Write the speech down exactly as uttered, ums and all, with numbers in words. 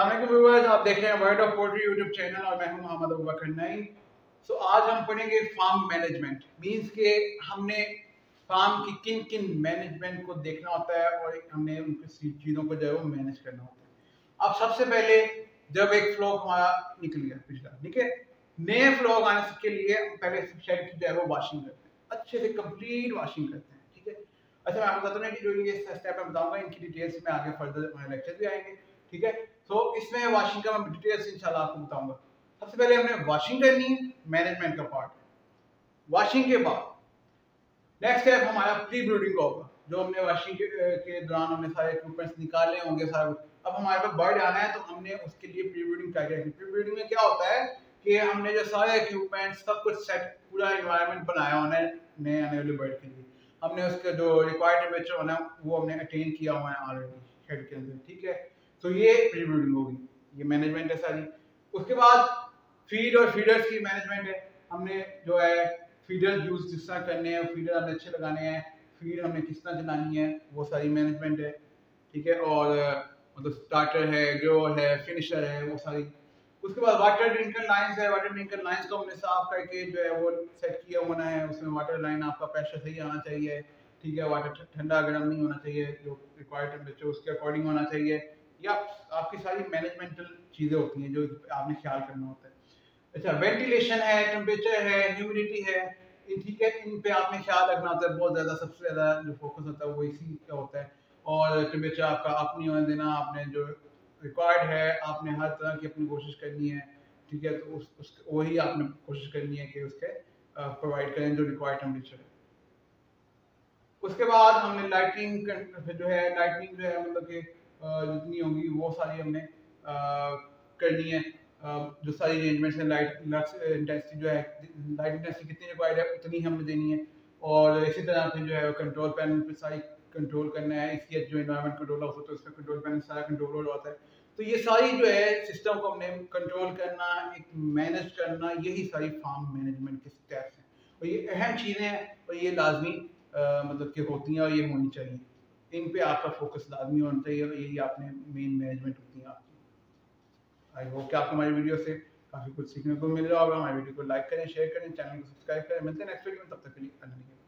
अस्सलामुअलैकुम व्यूअर्स, आप देख रहे हैं word of poultry YouTube channel और मैं हूं मोहम्मद अबू-बकर नईम। सो आज हम पढ़ेंगे फार्म मैनेजमेंट। मींस के हमने फार्म की किन किन मैनेजमेंट को देखना होता है और हमने उनकी चीज़ों को जो है वो मैनेज करना होता है। अब सबसे पहले जब एक फ्लॉक हमारा निकल गया पिछला, ठीक है, नए फ्लॉक आने के लिए पहले शेड की जो है वो वॉशिंग करते हैं, अच्छे से कंप्लीट वॉशिंग करते हैं, ठीक है। अच्छा, मैं आपको बताता हूँ कि जो ये स्टेप मैं बताऊंगा इनकी डिटेल्स में आगे फर्दर हमारे लेक्चर भी आएंगे, ठीक है। तो इसमें वॉशिंग का मैं डिटेल्स इंशाल्लाह आपको बताऊंगा। सबसे पहले हमने वॉशिंग करनी है, मैनेजमेंट का पार्ट। वॉशिंग के बाद नेक्स्ट स्टेप हमारा प्री ब्रूडिंग का होगा, जो हमने वॉशिंग के, के दौरान हमने सारे इक्विपमेंट्स निकाले होंगे सारे। अब हमारे पास बर्ड आना है तो हमने उसके लिए प्री ब्रूडिंग क्या किया। प्री ब्रूडिंग में क्या होता है कि हमने जो सारे इक्विपमेंट्स सब कुछ सेट, पूरा एनवायरनमेंट बनाया होना है नए आने वाले बर्ड के लिए। हमने उसका जो रिक्वायर्ड टेम्परेचर होना है वो हमने अटेन किया हुआ है ऑलरेडी शेड के अंदर, ठीक है। तो ये प्री ब्रूडिंग होगी, ये मैनेजमेंट है सारी। उसके बाद फीड और फीडर्स की मैनेजमेंट है। हमने जो है फीडर यूज किस तरह करने हैं, फीडर हमने अच्छे लगाने हैं, फीड हमने किस तरह चलानी है, वो सारी मैनेजमेंट है, ठीक है। और मतलब स्टार्टर है, ग्रोअर है, फिनिशर है, वो सारी। उसके बाद वाटर ड्रिंकर लाइन्स है। वाटर ड्रिंकर लाइन्स को हमने साफ करके जो है वो सेट किया होना है। उसमें वाटर लाइन आपका प्रेशर सही आना चाहिए, ठीक है। वाटर ठंडा गर्म नहीं होना चाहिए, जो रिक्वायर्ड टेम्परेचर उसके अकॉर्डिंग होना चाहिए। या आपकी सारी मैनेजमेंटल चीज़ें होती हैं जो आपने ख्याल करना होता है। अच्छा, वेंटिलेशन है, टेम्परेचर है, ह्यूमिडिटी है, ठीक है, इन पे आपने ख्याल रखना होता है बहुत ज़्यादा। सबसे ज़्यादा जो फोकस होता है वो इसी का होता है। और टेम्परेचर आपका अप नहीं होने देना, आपने जो रिक्वायर्ड है आपने हर तरह की अपनी कोशिश करनी है, ठीक है। तो उस, उस वही आपने कोशिश करनी है कि उसके प्रोवाइड करें जो रिक्वायर्ड टेम्परेचर है। उसके बाद हमने लाइटिंग जो है, लाइटिंग जो है मतलब कि जितनी होगी वो सारी हमने आ, करनी है। आ, जो सारी अरेंजमेंट्स हैं, लाइट लक्स इंटेंसिटी जो है, लाइट इंटेंसिटी कितनी रिक्वायर्ड है उतनी हमने देनी है। और इसी तरह से जो है कंट्रोल पैनल पे सारी कंट्रोल करना है। इसकी जो एनवायरनमेंट कंट्रोल हाउस होता है उसका कंट्रोल पैनल सारा कंट्रोल हो जाता है। तो ये सारी जो है सिस्टम को हमने कंट्रोल करना, एक मैनेज करना, यही सारी फार्म मैनेजमेंट के स्टेप्स हैं। और ये अहम चीज़ें हैं और ये लाजमी मतलब कि होती हैं और ये होनी चाहिए। इन पे आपका फोकस लाजमी होना चाहिए और यही आपने मेन मैनेजमेंट होती है आपकी। आई होप कि आपको हमारी वीडियो से काफ़ी कुछ सीखने को मिल रहा होगा। हमारी वीडियो को लाइक करें, शेयर करें, चैनल को सब्सक्राइब करें। मिलते हैं नेक्स्ट वीडियो में, तब तक के लिए।